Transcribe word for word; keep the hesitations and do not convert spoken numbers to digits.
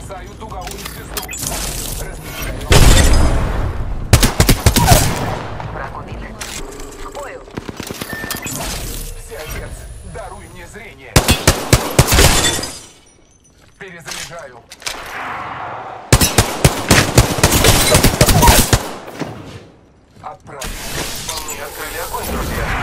Бросаю дуговую звезду. Размещаю. Враг убит. К бою. Всеотец, даруй мне зрение. Перезаряжаю. Отправь. По мне открыли огонь, друзья.